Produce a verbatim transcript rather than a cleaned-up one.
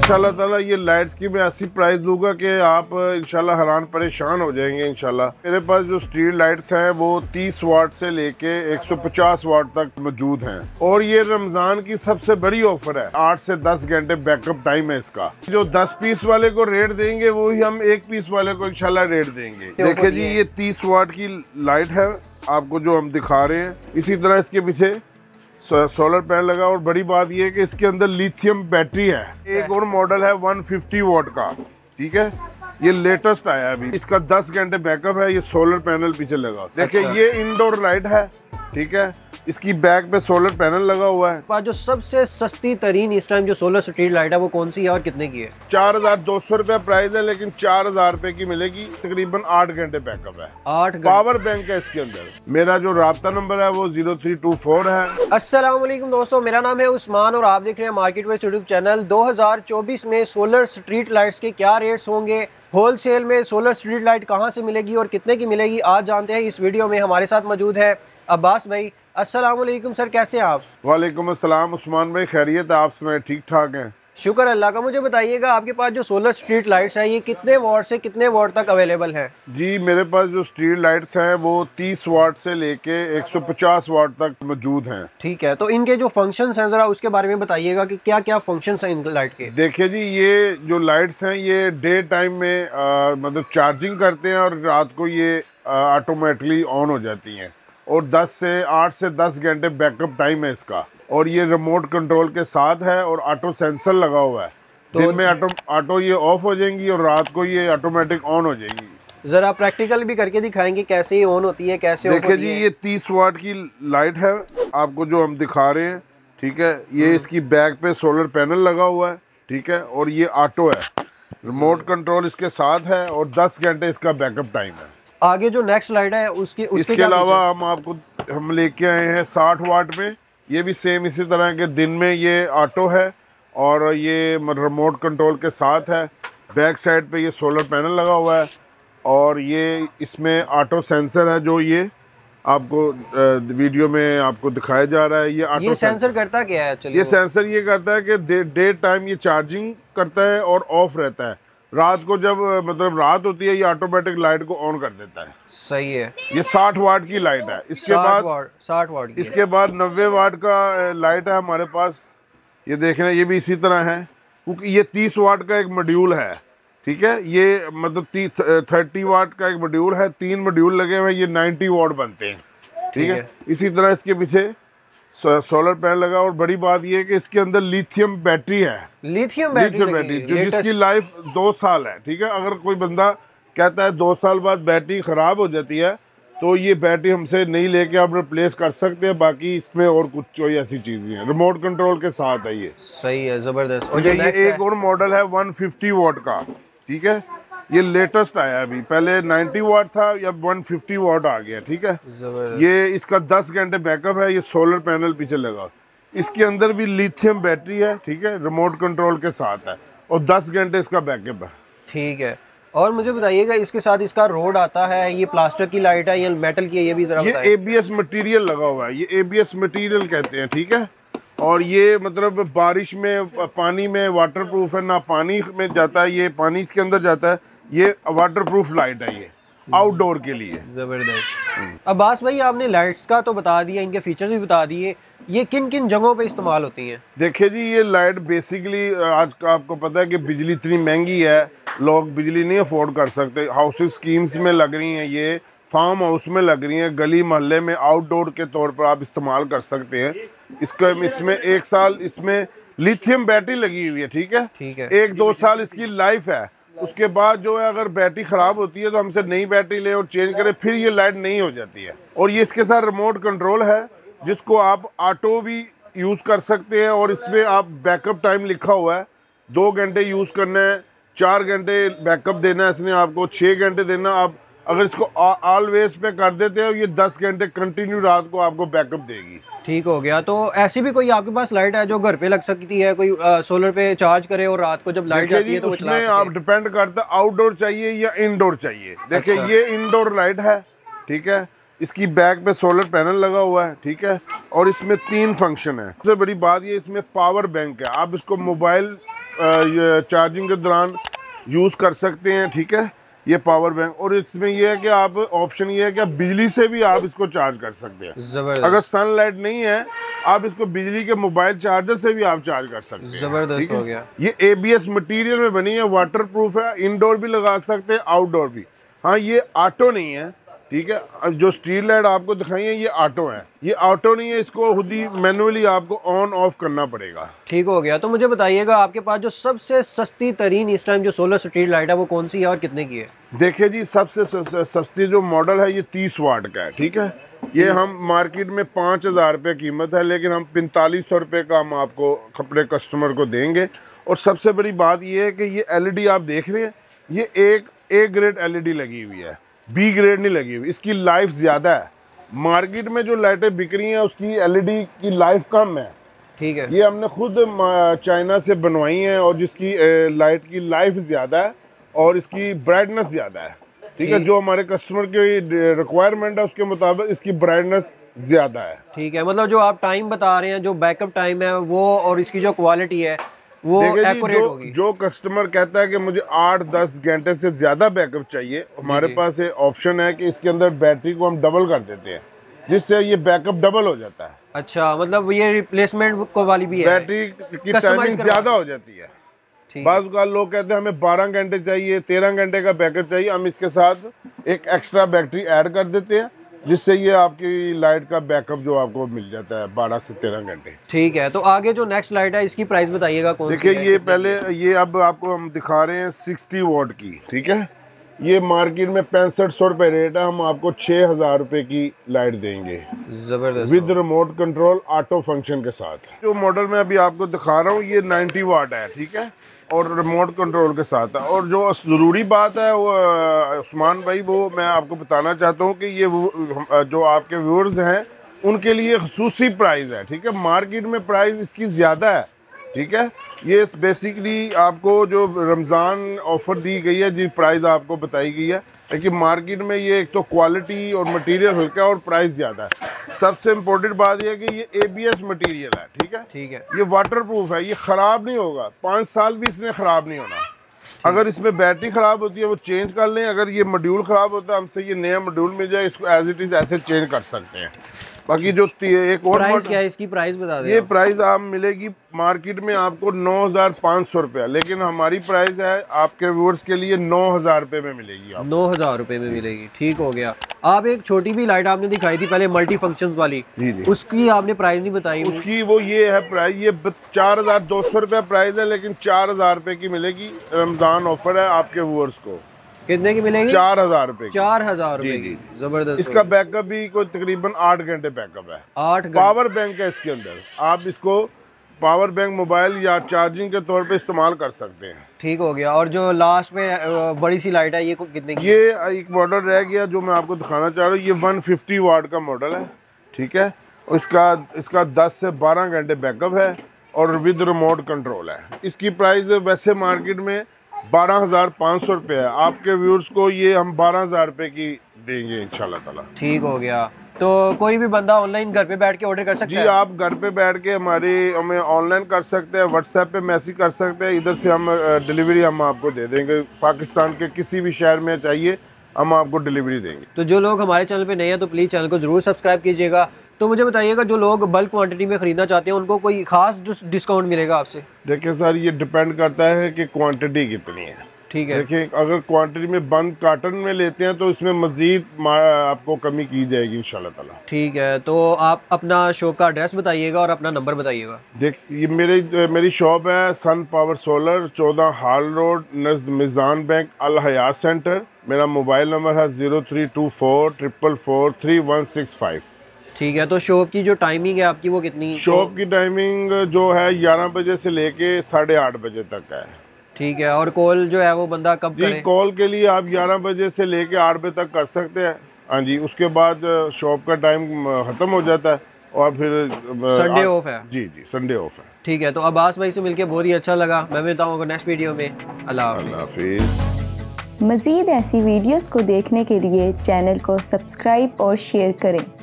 इंशाल्लाह ताला ये लाइट्स की मैं ऐसी प्राइस दूंगा कि आप इंशाल्लाह हैरान परेशान हो जाएंगे। इंशाल्लाह मेरे पास जो स्ट्रीट लाइट्स हैं वो तीस वाट से लेके एक सौ पचास वाट तक मौजूद हैं और ये रमजान की सबसे बड़ी ऑफर है। आठ से दस घंटे बैकअप टाइम है इसका। जो दस पीस वाले को रेट देंगे वो ही हम एक पीस वाले को इंशाल्लाह रेट देंगे। देखिए जी, ये तीस वाट की लाइट है आपको जो हम दिखा रहे हैं। इसी तरह इसके पीछे सोलर पैनल लगा और बड़ी बात ये है कि इसके अंदर लिथियम बैटरी है। एक और मॉडल है एक सौ पचास वाट का, ठीक है, ये लेटेस्ट आया है अभी। इसका दस घंटे बैकअप है। ये सोलर पैनल पीछे लगा, देखिए अच्छा। ये इंडोर लाइट है, ठीक है, इसकी बैक पे सोलर पैनल लगा हुआ है। जो सबसे सस्ती तरीन इस टाइम जो सोलर स्ट्रीट लाइट है वो कौन सी है और कितने की है? चार हजार दो सौ रुपया प्राइस है, लेकिन चार हजार रुपए की मिलेगी। तकरीबन आठ घंटे बैकअप है। आठ पावर बैंक है इसके अंदर। मेरा जो राब्ता नंबर है वो जीरो थ्री टू फोर है। अस्सलाम वालेकुम दोस्तों, मेरा नाम है उस्मान और आप देख रहे हैं मार्केट विद यूट्यूब चैनल। दो हजार चौबीस में सोलर स्ट्रीट लाइट्स के क्या रेट्स होंगे, होलसेल में सोलर स्ट्रीट लाइट कहाँ से मिलेगी और कितने की मिलेगी, आज जानते हैं इस वीडियो में। हमारे साथ मौजूद है अब्बास भाई। अस्सलाम वालेकुम सर, कैसे हैं आप? वालेकुम अस्सलाम उस्मान भाई, खैरियत है? आप सुनाए, ठीक ठाक हैं? शुक्र अल्लाह का। मुझे बताइएगा आपके पास जो सोलर स्ट्रीट लाइट्स हैं ये कितने वाट से कितने वाट तक अवेलेबल हैं? जी, मेरे पास जो स्ट्रीट लाइट्स हैं वो तीस वाट से लेके एक सौ पचास वाट तक मौजूद हैं। ठीक है, तो इनके जो फंक्शंस हैं जरा उसके बारे में बताइएगा कि क्या क्या फंक्शंस हैं इन लाइट के। देखिए जी, ये जो लाइट्स हैं ये डे टाइम में आ, मतलब चार्जिंग करते हैं और रात को ये ऑटोमेटिकली ऑन हो जाती हैं और दस से आठ से दस घंटे बैकअप टाइम है इसका। और ये रिमोट कंट्रोल के साथ है और ऑटो सेंसर लगा हुआ है। तो दिन में ऑटो ऑटो ये ऑफ हो जाएंगी और रात को ये ऑटोमेटिक ऑन हो जाएगी। जरा प्रैक्टिकल भी करके दिखाएंगे कैसे ये ऑन होती है, कैसे? देखिए जी, ये तीस वाट की लाइट है आपको जो हम दिखा रहे हैं, ठीक है। ये इसकी बैक पे सोलर पैनल लगा हुआ है, ठीक है, और ये ऑटो है, रिमोट कंट्रोल इसके साथ है और दस घंटे इसका बैकअप टाइम है। आगे जो नेक्स्ट लाइट है उसकी उसके इसके अलावा हम आपको हम लेके आए हैं साठ वाट में। ये भी सेम इसी तरह के, दिन में ये ऑटो है और ये रिमोट कंट्रोल के साथ है। बैक साइड पे ये सोलर पैनल लगा हुआ है और ये इसमें ऑटो सेंसर है जो ये आपको वीडियो में आपको दिखाया जा रहा है। ये ऑटो ये सेंसर करता क्या है? ये सेंसर ये करता है कि डे, डे टाइम ये चार्जिंग करता है और ऑफ रहता है। रात को जब मतलब रात होती है ये ऑटोमेटिक लाइट को ऑन कर देता है। सही है। ये साठ वाट की लाइट है। इसके बाद साठ वाट की इसके बाद नब्बे वाट का लाइट है हमारे पास। ये देख रहे हैं, ये भी इसी तरह है क्योंकि ये तीस वाट का एक मॉड्यूल है, ठीक है। ये मतलब थर्टी वाट का एक मॉड्यूल है, तीन मॉड्यूल लगे हुए हैं, ये नाइन्टी वाट बनते हैं, ठीक है। इसी तरह इसके पीछे सोलर पैनल लगा और बड़ी बात ये है कि इसके अंदर लिथियम बैटरी है। लिथियम बैटरी, बैटरी जो जिसकी लाइफ दो साल है, ठीक है। अगर कोई बंदा कहता है दो साल बाद बैटरी खराब हो जाती है तो ये बैटरी हमसे नहीं लेके आप रिप्लेस कर सकते हैं। बाकी इसमें और कुछ कोई ऐसी चीज नहीं है, रिमोट कंट्रोल के साथ है ये। सही है, जबरदस्त। और ये एक और मॉडल है एक सौ पचास वाट का, ठीक है, ये लेटेस्ट आया अभी। पहले नब्बे वाट था, अब एक सौ पचास वाट आ गया, ठीक है। ये इसका दस घंटे बैकअप है। ये सोलर पैनल पीछे लगा, इसके अंदर भी लिथियम बैटरी है, ठीक है, रिमोट कंट्रोल के साथ है और दस घंटे इसका बैकअप है। ठीक है, और मुझे बताइएगा इसके साथ इसका रोड आता है, ये प्लास्टिक की लाइट है या मेटल की है, ये भी जरा ये एबीएस मटेरियल लगा हुआ है, ये एबीएस मटेरियल कहते हैं, ठीक है। और ये मतलब बारिश में पानी में वाटर प्रूफ है, ना पानी में जाता है, ये पानी इसके अंदर जाता है। ये वाटर प्रूफ लाइट है, ये आउटडोर के लिए। जबरदस्त। अब्बास भाई, आपने लाइट्स का तो बता दिया, इनके फीचर्स भी बता दिए, ये किन किन जगहों पे इस्तेमाल होती हैं? देखिए जी, ये लाइट बेसिकली आज का आपको पता है कि बिजली इतनी महंगी है, लोग बिजली नहीं अफोर्ड कर सकते। हाउसिंग स्कीम्स में लग रही हैं, ये फार्म हाउस में लग रही हैं, गली मोहल्ले में आउटडोर के तौर पर आप इस्तेमाल कर सकते हैं। इसका इसमें एक साल इसमें लिथियम बैटरी लगी हुई है, ठीक है, ठीक है। एक दो साल इसकी लाइफ है। उसके बाद जो है अगर बैटरी खराब होती है तो हमसे नई बैटरी ले और चेंज करें, फिर ये लाइट नहीं हो जाती है। और ये इसके साथ रिमोट कंट्रोल है जिसको आप ऑटो भी यूज कर सकते हैं और इसमें आप बैकअप टाइम लिखा हुआ है, दो घंटे यूज करना है, चार घंटे बैकअप देना है इसने आपको, छः घंटे देना। आप अगर इसको ऑलवेज पे कर देते हो ये दस घंटे कंटिन्यू रात को आपको बैकअप देगी। ठीक हो गया। तो ऐसी भी कोई आपके पास लाइट है जो घर पे लग सकती है, कोई आ, सोलर पे चार्ज करे और रात को जब लाइट जाती है तो वो चला सके? आप डिपेंड करता है आउटडोर चाहिए या इंडोर चाहिए। देखिए अच्छा। ये इंडोर लाइट है, ठीक है, इसकी बैक पे सोलर पैनल लगा हुआ है, ठीक है, और इसमें तीन फंक्शन है। सबसे बड़ी बात ये इसमें पावर बैंक है। आप इसको मोबाइल चार्जिंग के दौरान यूज़ कर सकते हैं, ठीक है। ये पावर बैंक, और इसमें ये है कि आप ऑप्शन ये है कि आप बिजली से भी आप इसको चार्ज कर सकते हैं। अगर सनलाइट नहीं है आप इसको बिजली के मोबाइल चार्जर से भी आप चार्ज कर सकते हैं। जबरदस्त हो गया। ये एबीएस मटेरियल में बनी है, वाटर प्रूफ है, इंडोर भी लगा सकते हैं, आउटडोर भी। हाँ, ये ऑटो नहीं है, ठीक है। अब जो स्ट्रीट लाइट आपको दिखाई है ये ऑटो है, ये ऑटो नहीं है, इसको खुद ही मैनुअली आपको ऑन ऑफ करना पड़ेगा। ठीक हो गया। तो मुझे बताइएगा आपके पास जो सबसे सस्ती तरीन इस टाइम जो सोलर स्ट्रीट लाइट है वो कौन सी है और कितने की है? देखिए जी, सबसे सस्ती जो मॉडल है ये तीस वाट का है, ठीक है। ये हम मार्केट में पाँच हज़ार रुपये कीमत है, लेकिन हम पैंतालीस सौ रुपये का हम आपको अपने कस्टमर को देंगे। और सबसे बड़ी बात ये है कि ये एलईडी आप देख रहे हैं, ये एक ए ग्रेड एलईडी लगी हुई है, बी ग्रेड नहीं लगी हुई। इसकी लाइफ ज़्यादा है। मार्केट में जो लाइटें बिक रही हैं उसकी एलईडी की लाइफ कम है, ठीक है। ये हमने खुद चाइना से बनवाई हैं और जिसकी लाइट की लाइफ ज़्यादा है और इसकी ब्राइटनेस ज़्यादा है, ठीक है। जो हमारे कस्टमर की रिक्वायरमेंट है उसके मुताबिक इसकी ब्राइटनेस ज़्यादा है, ठीक है। मतलब जो आप टाइम बता रहे हैं, जो बैकअप टाइम है वो और इसकी जो क्वालिटी है वो एक्यूरेट होगी। जो कस्टमर कहता है कि मुझे आठ दस घंटे से ज़्यादा बैकअप चाहिए, हमारे पास ये ऑप्शन है कि इसके अंदर बैटरी को हम डबल कर देते हैं, जिससे ये बैकअप डबल हो जाता है। अच्छा, मतलब ये रिप्लेसमेंट को वाली भी है, बैटरी की टाइमिंग ज़्यादा हो जाती है। बाज़ का लोग कहते हैं हमें बारह घंटे चाहिए, तेरह घंटे का बैकअप चाहिए, हम इसके साथ एक एक्स्ट्रा बैटरी ऐड कर देते हैं, जिससे ये आपकी लाइट का बैकअप जो आपको मिल जाता है बारह से तेरह घंटे। ठीक है। तो आगे जो नेक्स्ट लाइट है इसकी प्राइस बताइएगा कौन सी है? देखिए, ये पहले ये अब आपको हम दिखा रहे हैं सिक्सटी वॉट की, ठीक है। ये मार्केट में पैंसठ सौ रुपये रेट है, हम आपको छः हज़ार रुपये की लाइट देंगे, जबरदस्त, with remote control auto function के साथ। जो मॉडल मैं अभी आपको दिखा रहा हूँ ये नाइन्टी वाट है, ठीक है, और रिमोट कंट्रोल के साथ है। और जो ज़रूरी बात है वो उस्मान भाई, वो मैं आपको बताना चाहता हूँ कि ये जो आपके व्यूअर्स हैं उनके लिए खसूसी प्राइस है, ठीक है। मार्केट में प्राइस इसकी ज़्यादा है, ठीक है। ये बेसिकली आपको जो रमज़ान ऑफ़र दी गई है जी, प्राइस आपको बताई गई है, लेकिन मार्केट में ये एक तो क्वालिटी और मटेरियल हल्का है और प्राइस ज़्यादा है। सबसे इम्पोर्टेंट बात यह है कि ये एबीएस मटेरियल है, ठीक है, ठीक है। ये वाटर प्रूफ है, ये ख़राब नहीं होगा, पाँच साल भी इसमें ख़राब नहीं होना। अगर इसमें बैटरी ख़राब होती है वो चेंज कर लें, अगर ये मॉड्यूल ख़राब होता है हमसे ये नया मॉड्यूल मिल जाए, इसको एज इट इज़ ऐसे चेंज कर सकते हैं। बाकी जो एक और प्राइस क्या है इसकी, प्राइस बता दें। ये प्राइस आप मिलेगी मार्केट में आपको नौ हज़ार पाँच सौ रुपया, लेकिन हमारी प्राइस है आपके व्यूअर्स के लिए नौ हज़ार रुपये में मिलेगी, आप नौ हज़ार रुपये में मिलेगी। ठीक हो गया। आप एक छोटी भी लाइट आपने दिखाई थी पहले मल्टी फंक्शंस वाली, जी जी, उसकी आपने प्राइस नहीं बताई। उसकी वो ये है प्राइस, ये चार हज़ार दो सौ रुपया प्राइस है, लेकिन चार हज़ार रुपये की मिलेगी। रमज़ान ऑफर है आपके व्यूअर्स को। कितने की मिलेगी? चार हजार रुपए चार हजार रुपए की। जबरदस्त। इसका बैकअप भी कोई तकरीबन आठ घंटे बैकअप है। आठ पावर बैंक है इसके अंदर, आप इसको पावर बैंक मोबाइल या चार्जिंग के तौर पे इस्तेमाल कर सकते हैं। ठीक हो गया। और जो लास्ट में बड़ी सी लाइट है ये कितने की? ये एक मॉडल रह गया जो मैं आपको दिखाना चाह रहा हूँ, ये वन फिफ्टी वाट का मॉडल है, ठीक है। इसका इसका दस से बारह घंटे बैकअप है और विद रिमोट कंट्रोल है। इसकी प्राइस वैसे मार्केट में बारह हज़ार पाँच सौ रुपये है, आपके व्यूअर्स को ये हम बारह हज़ार रुपये की देंगे इंशाल्लाह ताला। ठीक हो गया। तो कोई भी बंदा ऑनलाइन घर पे बैठ के ऑर्डर कर सकता जी है? जी, आप घर पे बैठ के हमारे हमें ऑनलाइन कर सकते हैं, व्हाट्सएप पे मैसेज कर सकते हैं, इधर से हम डिलीवरी हम आपको दे देंगे। पाकिस्तान के किसी भी शहर में चाहिए हम आपको डिलीवरी देंगे। तो जो लोग हमारे चैनल पे नए हैं तो प्लीज़ चैनल को ज़रूर सब्सक्राइब कीजिएगा। तो मुझे बताइएगा जो लोग बल्क क्वांटिटी में ख़रीदना चाहते हैं उनको कोई ख़ास डिस्काउंट मिलेगा आपसे? देखिए सर, ये डिपेंड करता है कि क्वांटिटी कितनी है। ठीक है। देखिए, अगर क्वांटिटी में बंद कार्टन में लेते हैं तो इसमें मज़ीद आपको कमी की जाएगी इंशाल्लाह ताला। ठीक है। तो आप अपना शॉप का एड्रेस बताइएगा और अपना नंबर बताइएगा। देख, ये मेरे मेरी शॉप है सन पावर सोलर, चौदह हाल रोड, नज़द मिज़ान बैंक, अल हयात सेंटर। मेरा मोबाइल नंबर है zero three two four triple four three one six five. ठीक है। तो शॉप की जो टाइमिंग है आपकी वो कितनी? शॉप की टाइमिंग जो है ग्यारह बजे से लेके साढ़े आठ बजे तक है। ठीक है। और कॉल जो है वो बंदा कब करे? कॉल के लिए आप ग्यारह बजे से लेके आठ बजे तक कर सकते हैं। हाँ जी, उसके बाद शॉप का टाइम ख़त्म हो जाता है और फिर संडे ऑफ है। जी जी, संडे ऑफ है। ठीक है। तो अब्बास भाई से मिलके बहुत ही अच्छा लगा। मैं मिलता हूँ नेक्स्ट वीडियो में। अल्लाह हाफिज़। मज़ीद ऐसी वीडियोस को देखने के लिए चैनल को सब्सक्राइब और शेयर करें।